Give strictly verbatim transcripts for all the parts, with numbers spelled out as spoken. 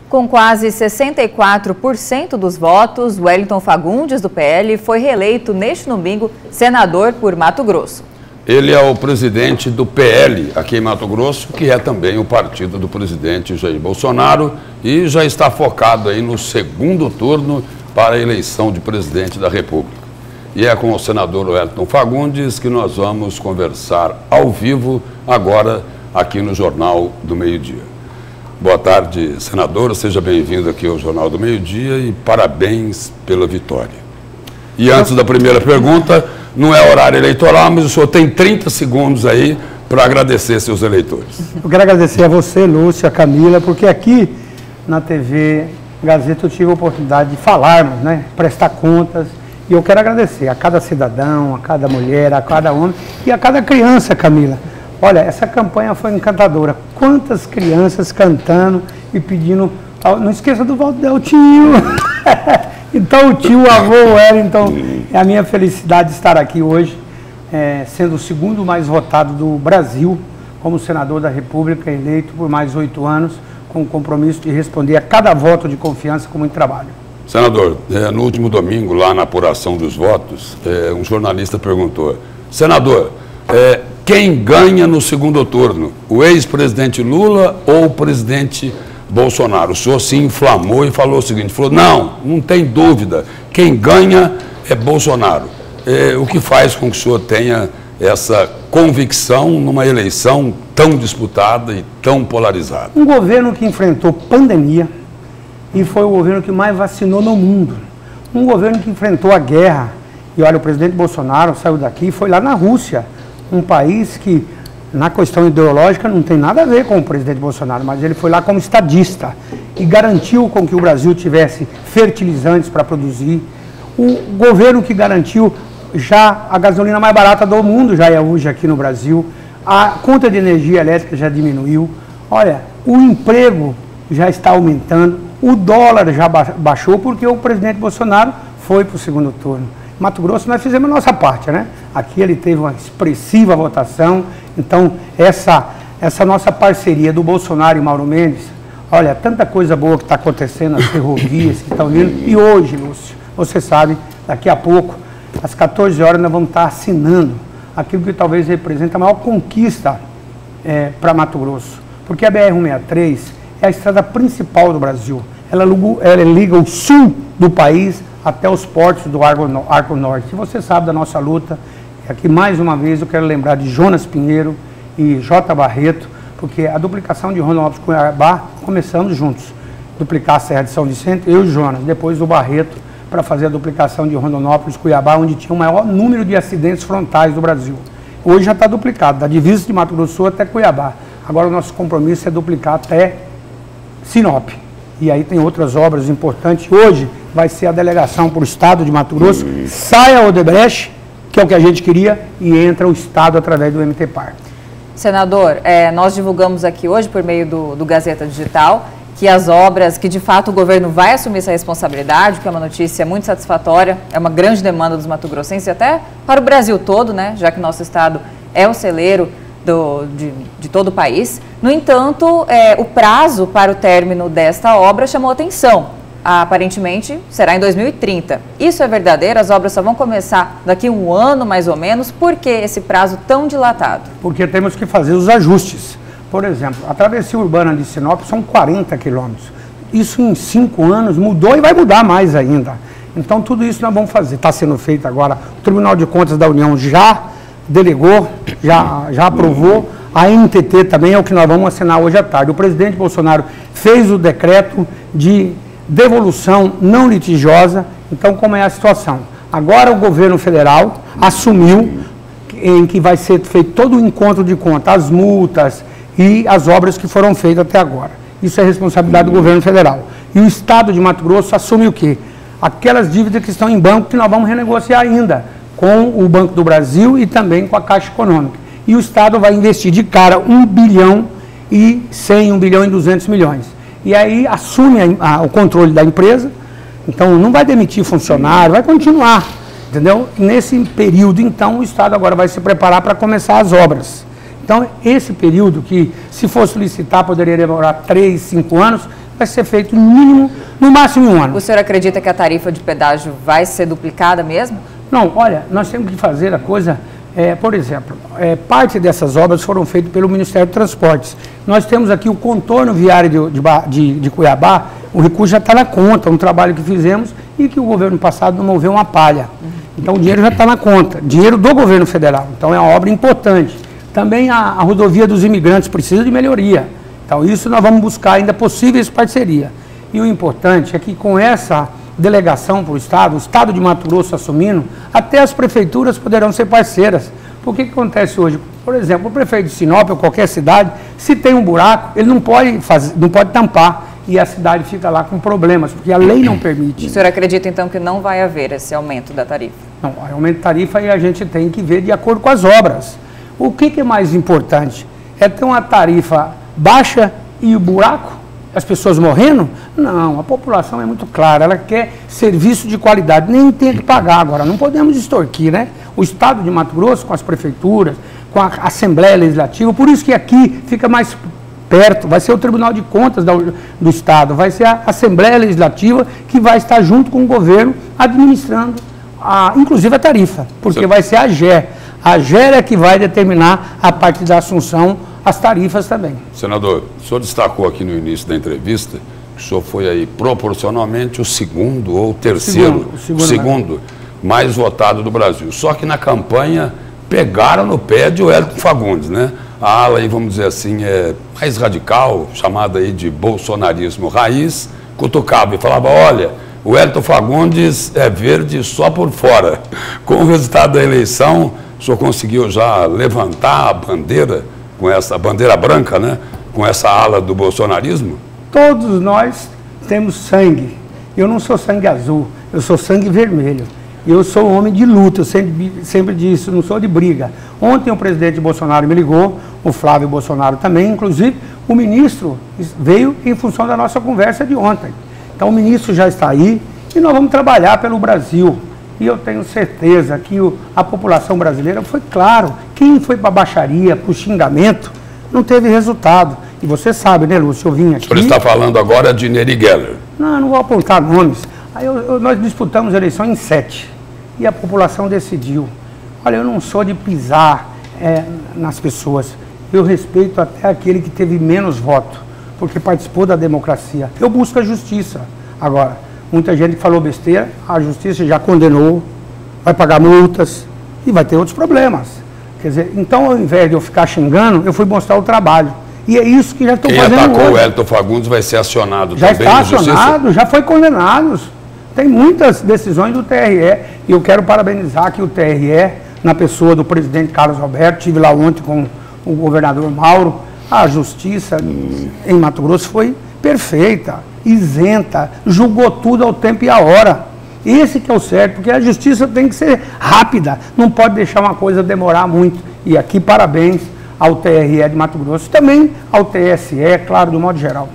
Com quase sessenta e quatro por cento dos votos, Wellington Fagundes, do P L, foi reeleito neste domingo senador por Mato Grosso. Ele é o presidente do P L aqui em Mato Grosso, que é também o partido do presidente Jair Bolsonaro, e já está focado aí no segundo turno para a eleição de presidente da República. E é com o senador Wellington Fagundes que nós vamos conversar ao vivo agora aqui no Jornal do Meio-Dia. Boa tarde, senador, seja bem-vindo aqui ao Jornal do Meio-Dia e parabéns pela vitória. E antes da primeira pergunta, não é horário eleitoral, mas o senhor tem trinta segundos aí para agradecer seus eleitores. Eu quero agradecer a você, Lúcia, a Camila, porque aqui na T V Gazeta eu tive a oportunidade de falarmos, né, prestar contas, e eu quero agradecer a cada cidadão, a cada mulher, a cada homem e a cada criança, Camila. Olha, essa campanha foi encantadora. Quantas crianças cantando e pedindo... Não esqueça do voto do tio. Então, o tio, o avô, o Wellington, é a minha felicidade de estar aqui hoje, é, sendo o segundo mais votado do Brasil, como senador da República, eleito por mais oito anos, com o compromisso de responder a cada voto de confiança com muito trabalho. Senador, é, no último domingo, lá na apuração dos votos, é, um jornalista perguntou: senador, é, quem ganha no segundo turno, o ex-presidente Lula ou o presidente Bolsonaro? O senhor se inflamou e falou o seguinte, falou, não, não tem dúvida, quem ganha é Bolsonaro. É, o que faz com que o senhor tenha essa convicção numa eleição tão disputada e tão polarizada? Um governo que enfrentou pandemia e foi o governo que mais vacinou no mundo. Um governo que enfrentou a guerra. E olha, o presidente Bolsonaro saiu daqui e foi lá na Rússia, um país que, na questão ideológica, não tem nada a ver com o presidente Bolsonaro, mas ele foi lá como estadista e garantiu com que o Brasil tivesse fertilizantes para produzir. O governo que garantiu já a gasolina mais barata do mundo, já é hoje aqui no Brasil, a conta de energia elétrica já diminuiu, olha, o emprego já está aumentando, o dólar já baixou porque o presidente Bolsonaro foi para o segundo turno. Mato Grosso nós fizemos a nossa parte, né? Aqui ele teve uma expressiva votação, então essa, essa nossa parceria do Bolsonaro e Mauro Mendes, olha, tanta coisa boa que está acontecendo, as ferrovias que estão vindo, e hoje, Lúcio, você sabe, daqui a pouco, às quatorze horas nós vamos estar assinando aquilo que talvez represente a maior conquista é, para Mato Grosso, porque a B R cento e sessenta e três é a estrada principal do Brasil, ela, ela liga o sul do país até os portos do Arco Norte. Se você sabe da nossa luta, aqui mais uma vez eu quero lembrar de Jonas Pinheiro e J. Barreto, porque a duplicação de Rondonópolis com Cuiabá, começamos juntos. Duplicar a Serra de São Vicente, eu e Jonas, depois do Barreto, para fazer a duplicação de Rondonópolis, Cuiabá, onde tinha o maior número de acidentes frontais do Brasil. Hoje já está duplicado, da divisa de Mato Grosso do Sul até Cuiabá. Agora o nosso compromisso é duplicar até Sinop. E aí tem outras obras importantes. Hoje vai ser a delegação para o estado de Mato Grosso, uhum. Sai a Odebrecht, que é o que a gente queria, e entra o estado através do M T Par. Senador, é, nós divulgamos aqui hoje, por meio do, do Gazeta Digital, que as obras, que de fato o governo vai assumir essa responsabilidade, que é uma notícia muito satisfatória, é uma grande demanda dos mato-grossenses, até para o Brasil todo, né, já que nosso estado é o celeiro Do, de, de todo o país. No entanto, é, o prazo para o término desta obra chamou atenção. Aparentemente, será em dois mil e trinta. Isso é verdadeiro? As obras só vão começar daqui a um ano, mais ou menos. Por que esse prazo tão dilatado? Porque temos que fazer os ajustes. Por exemplo, a travessia urbana de Sinop são quarenta quilômetros. Isso em cinco anos mudou e vai mudar mais ainda. Então, tudo isso nós vamos fazer. Está sendo feito agora. O Tribunal de Contas da União já delegou, já, já aprovou, a N T T também é o que nós vamos assinar hoje à tarde. O presidente Bolsonaro fez o decreto de devolução não litigiosa, então como é a situação? Agora o governo federal assumiu em que vai ser feito todo o encontro de conta, as multas e as obras que foram feitas até agora. Isso é responsabilidade do governo federal. E o estado de Mato Grosso assume o quê? Aquelas dívidas que estão em banco que nós vamos renegociar ainda, com o Banco do Brasil e também com a Caixa Econômica. E o Estado vai investir de cara um bilhão e cem, um bilhão e duzentos milhões. E aí assume a, a, o controle da empresa, então não vai demitir funcionário, vai continuar, entendeu? Nesse período, então, o Estado agora vai se preparar para começar as obras. Então, esse período que, se fosse licitar, poderia demorar três, cinco anos, vai ser feito no mínimo, no máximo um ano. O senhor acredita que a tarifa de pedágio vai ser duplicada mesmo? Não, olha, nós temos que fazer a coisa, é, por exemplo, é, parte dessas obras foram feitas pelo Ministério de Transportes. Nós temos aqui o contorno viário de, de, de Cuiabá, o recurso já está na conta, um trabalho que fizemos e que o governo passado não moveu uma palha. Então o dinheiro já está na conta, dinheiro do governo federal, então é uma obra importante. Também a, a rodovia dos imigrantes precisa de melhoria, então isso nós vamos buscar ainda possíveis parceria. E o importante é que com essa delegação para o Estado, o Estado de Mato Grosso assumindo, até as prefeituras poderão ser parceiras. Por que que acontece hoje? Por exemplo, o prefeito de Sinop ou qualquer cidade, se tem um buraco, ele não pode, fazer, não pode tampar e a cidade fica lá com problemas, porque a lei não permite. O senhor acredita então que não vai haver esse aumento da tarifa? Não, aumento de tarifa e a gente tem que ver de acordo com as obras. O que que é mais importante? É ter uma tarifa baixa e o buraco? As pessoas morrendo? Não, a população é muito clara, ela quer serviço de qualidade, nem tem que pagar agora, não podemos extorquir, né? O Estado de Mato Grosso, com as prefeituras, com a Assembleia Legislativa, por isso que aqui fica mais perto, vai ser o Tribunal de Contas do, do Estado, vai ser a Assembleia Legislativa que vai estar junto com o governo administrando, a, inclusive a tarifa, porque Sim. vai ser a AGER. A AGER é que vai determinar, a partir da assunção, as tarifas também. Senador, o senhor destacou aqui no início da entrevista que o senhor foi aí proporcionalmente o segundo ou terceiro, segundo, o segundo, segundo mais votado do Brasil. Só que na campanha pegaram no pé de Wellington Fagundes, né? A ala aí, vamos dizer assim, é mais radical, chamada aí de bolsonarismo raiz, cutucava e falava, olha, o Wellington Fagundes é verde só por fora. Com o resultado da eleição, o senhor conseguiu já levantar a bandeira, com essa bandeira branca, né? Com essa ala do bolsonarismo? Todos nós temos sangue. Eu não sou sangue azul, eu sou sangue vermelho. Eu sou um homem de luta, eu sempre, sempre disse, não sou de briga. Ontem o presidente Bolsonaro me ligou, o Flávio Bolsonaro também, inclusive o ministro veio em função da nossa conversa de ontem. Então o ministro já está aí e nós vamos trabalhar pelo Brasil. E eu tenho certeza que o, a população brasileira foi claro, quem foi para a baixaria, para o xingamento, não teve resultado. E você sabe, né, Lúcio, eu vim aqui... O senhor está falando agora de Neri Geller. Não, não vou apontar nomes. Aí eu, eu, nós disputamos a eleição em sete. E a população decidiu. Olha, eu não sou de pisar é, nas pessoas. Eu respeito até aquele que teve menos voto, porque participou da democracia. Eu busco a justiça. Agora, muita gente falou besteira, a justiça já condenou, vai pagar multas e vai ter outros problemas. Quer dizer, então ao invés de eu ficar xingando, eu fui mostrar o trabalho. E é isso que já estou fazendo hoje. Quem atacou o Wellington Fagundes vai ser acionado já também está acionado, já foi condenado. Tem muitas decisões do T R E e eu quero parabenizar aqui o T R E, na pessoa do presidente Carlos Alberto, estive lá ontem com o governador Mauro. A justiça em Mato Grosso foi perfeita, isenta, julgou tudo ao tempo e à hora. Esse que é o certo, porque a justiça tem que ser rápida, não pode deixar uma coisa demorar muito. E aqui parabéns ao T R E de Mato Grosso, também ao T S E, claro, do modo geral.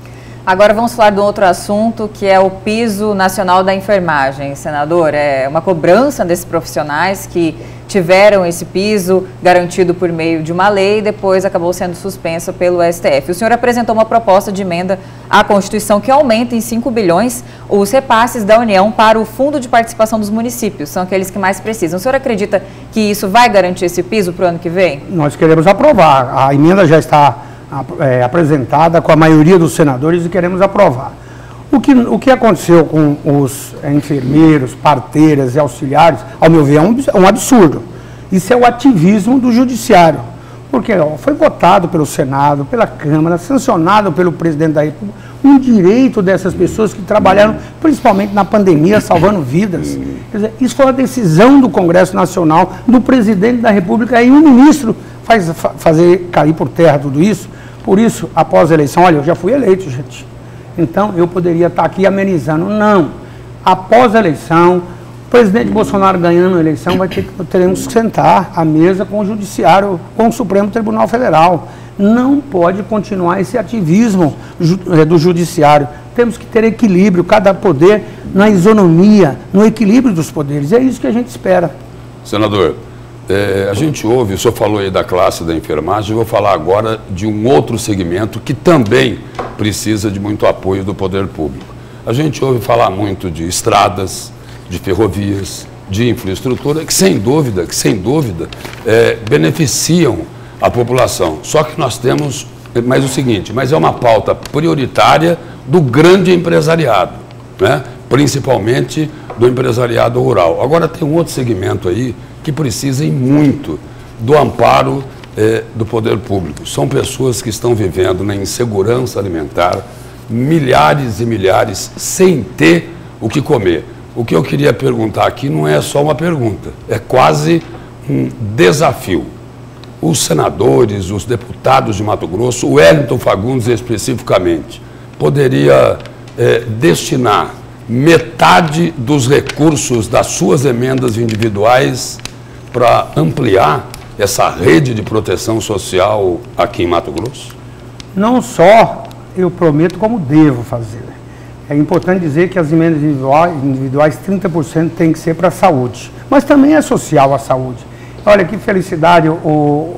Agora vamos falar de um outro assunto, que é o piso nacional da enfermagem, senador. É uma cobrança desses profissionais que tiveram esse piso garantido por meio de uma lei e depois acabou sendo suspensa pelo S T F. O senhor apresentou uma proposta de emenda à Constituição que aumenta em cinco bilhões os repasses da União para o Fundo de Participação dos Municípios, são aqueles que mais precisam. O senhor acredita que isso vai garantir esse piso para o ano que vem? Nós queremos aprovar. A emenda já está É, apresentada com a maioria dos senadores e queremos aprovar. O que, o que aconteceu com os é, enfermeiros, parteiras e auxiliares, ao meu ver, é um, é um absurdo. Isso é o ativismo do judiciário, porque ó, foi votado pelo Senado, pela Câmara, sancionado pelo presidente da República, um direito dessas pessoas que trabalharam, principalmente na pandemia, salvando vidas. Quer dizer, isso foi uma decisão do Congresso Nacional, do presidente da República, e um ministro faz, fazer cair por terra tudo isso. Por isso, após a eleição, olha, eu já fui eleito, gente. Então, eu poderia estar aqui amenizando. Não. Após a eleição, o presidente Bolsonaro ganhando a eleição, vai ter que, teremos que sentar à mesa com o Judiciário, com o Supremo Tribunal Federal. Não pode continuar esse ativismo do Judiciário. Temos que ter equilíbrio, cada poder na isonomia, no equilíbrio dos poderes. É isso que a gente espera. Senador, É, a gente ouve, o senhor falou aí da classe da enfermagem, eu vou falar agora de um outro segmento que também precisa de muito apoio do poder público. A gente ouve falar muito de estradas, de ferrovias, de infraestrutura, que sem dúvida, que sem dúvida, é, beneficiam a população. Só que nós temos mais o seguinte, mas é uma pauta prioritária do grande empresariado, né? Principalmente do empresariado rural. Agora tem um outro segmento aí que precisa muito do amparo eh, do poder público. São pessoas que estão vivendo na insegurança alimentar, milhares e milhares sem ter o que comer. O que eu queria perguntar aqui não é só uma pergunta, é quase um desafio. Os senadores, os deputados de Mato Grosso, o Wellington Fagundes especificamente, poderia eh, destinar metade dos recursos das suas emendas individuais para ampliar essa rede de proteção social aqui em Mato Grosso? Não só eu prometo, como devo fazer. É importante dizer que as emendas individuais, individuais trinta por cento tem que ser para a saúde, mas também é social a saúde. Olha que felicidade, o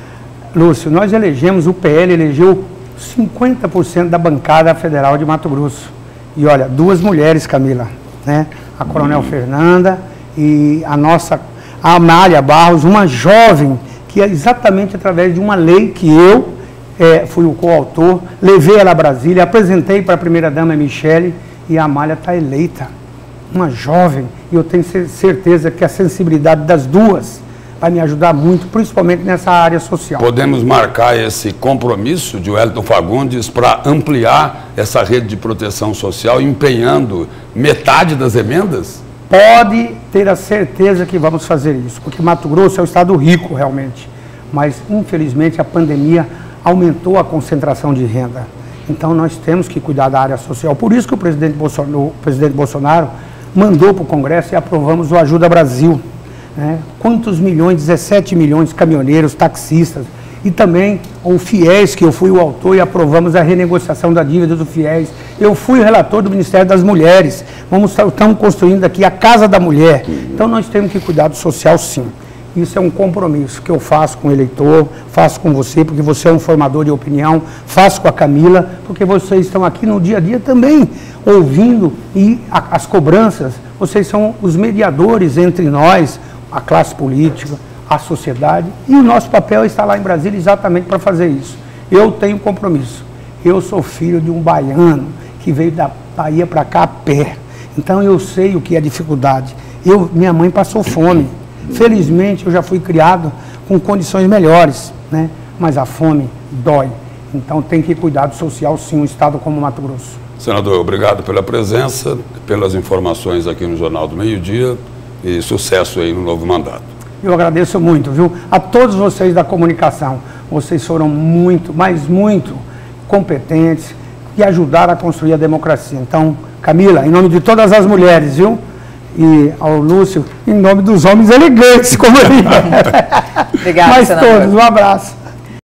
Lúcio, nós elegemos, o P L elegeu cinquenta por cento da bancada federal de Mato Grosso. E olha, duas mulheres, Camila, né? A Coronel Fernanda e a nossa a Amália Barros, uma jovem que é exatamente através de uma lei que eu é, fui o coautor, levei ela a Brasília, apresentei para a primeira-dama Michele e a Amália está eleita. Uma jovem, e eu tenho certeza que a sensibilidade das duas vai me ajudar muito, principalmente nessa área social. Podemos marcar esse compromisso de Wellington Fagundes para ampliar essa rede de proteção social, empenhando metade das emendas? Pode ter a certeza que vamos fazer isso, porque Mato Grosso é um estado rico realmente, mas infelizmente a pandemia aumentou a concentração de renda. Então nós temos que cuidar da área social. Por isso que o presidente Bolsonaro, o presidente Bolsonaro mandou para o Congresso e aprovamos o Ajuda Brasil. Né? Quantos milhões? dezessete milhões de caminhoneiros, taxistas e também o FIES, que eu fui o autor e aprovamos a renegociação da dívida do FIES. Eu fui o relator do Ministério das Mulheres. Vamos, estamos construindo aqui a Casa da Mulher. Então nós temos que cuidar do social, sim. Isso é um compromisso que eu faço com o eleitor, faço com você, porque você é um formador de opinião, faço com a Camila, porque vocês estão aqui no dia a dia também, ouvindo e a, as cobranças, vocês são os mediadores entre nós, a classe política, a sociedade, e o nosso papel é estar lá em Brasília exatamente para fazer isso. Eu tenho compromisso. Eu sou filho de um baiano que veio da Bahia para cá a pé. Então eu sei o que é dificuldade. Eu, minha mãe passou fome. Felizmente eu já fui criado com condições melhores, né? Mas a fome dói. Então tem que cuidar do social, sim, um estado como Mato Grosso. Senador, obrigado pela presença, pelas informações aqui no Jornal do Meio-Dia e sucesso aí no novo mandato. Eu agradeço muito, viu? A todos vocês da comunicação. Vocês foram muito, mas muito competentes e ajudaram a construir a democracia. Então, Camila, em nome de todas as mulheres, viu? E ao Lúcio, em nome dos homens elegantes, como ele é. Obrigada, mas senador. todos, um abraço.